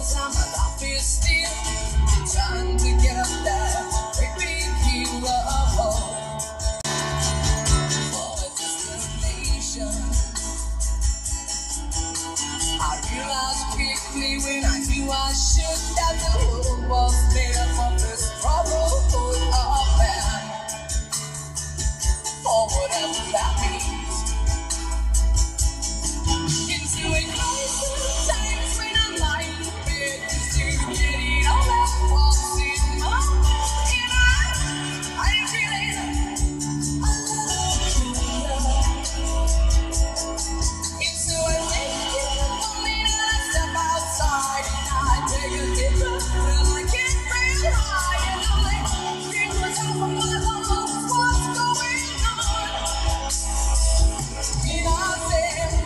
bills and my life is still trying to get up that great big hill of hope for a destination. I realized quickly when I knew I should that the world was made up of this brotherhood of man, or whatever that means. Into a closer times when I'm lying in bed just to get it all at once in my head. And I really into a naked moment and I step outside and I take a deep breath and I get real high and I think what's up on my lungs, what's going on? And I said,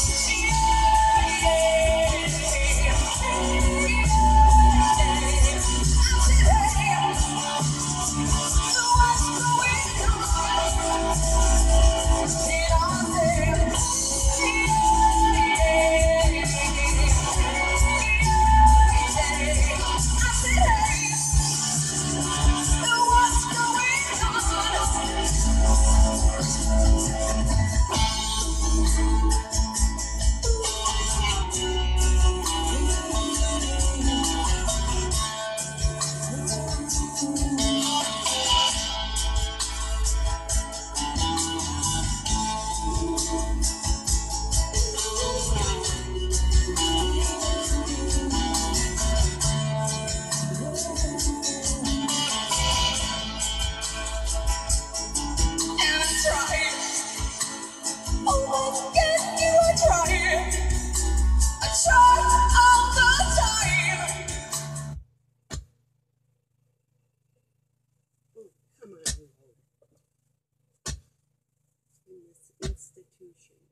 Institution.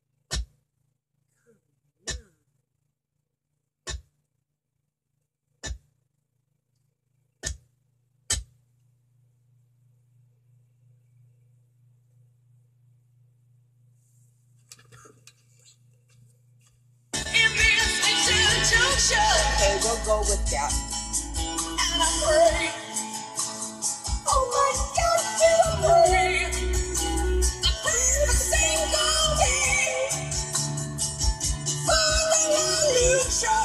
Come on. Okay, we'll go with that. And I pray, oh my God, I pray. I pray every single day for revolution.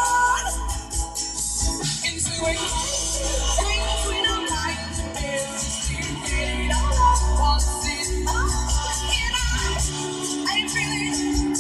Into a times when I'm lying to bed, just to get it all up once in my head. And I really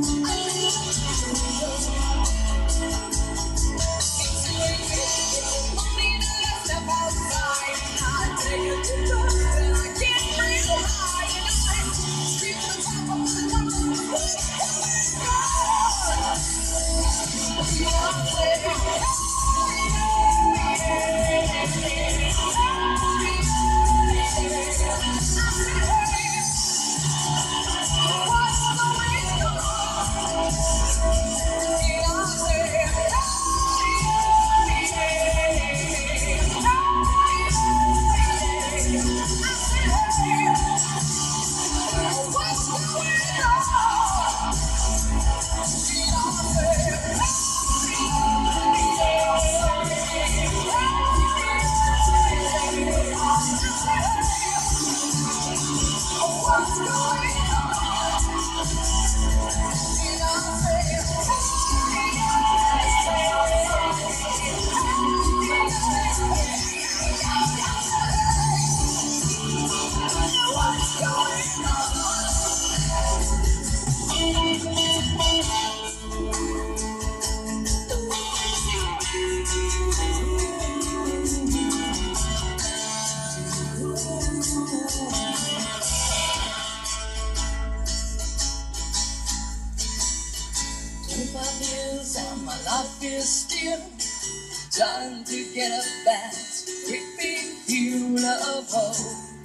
still trying to get up that great big hill of hope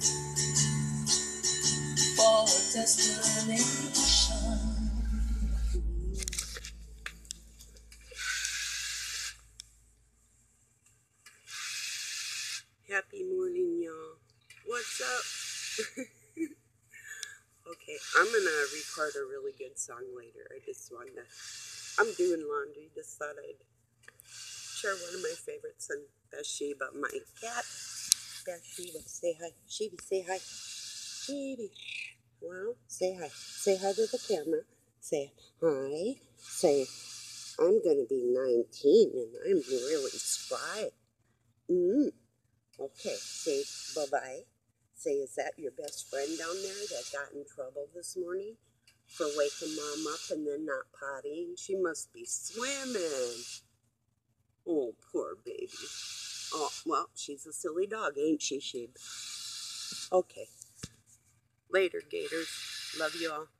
for a destination. Happy morning, y'all. What's up? Okay, I'm gonna record a really good song later. I'm doing laundry, just thought I'd Sure, one of my favorites, and Bathsheba, my cat. Bathsheba, say hi. Sheeby, say hi. Sheeby. Well, say hi. Say hi to the camera. Say hi. Say, I'm going to be 19 and I'm really spry. Okay, say bye-bye. Say, is that your best friend down there that got in trouble this morning for waking Mom up and then not pottying? She must be swimming. Oh, poor baby. Oh, well, she's a silly dog, ain't she, Sheeb? Okay. Later, Gators. Love you all.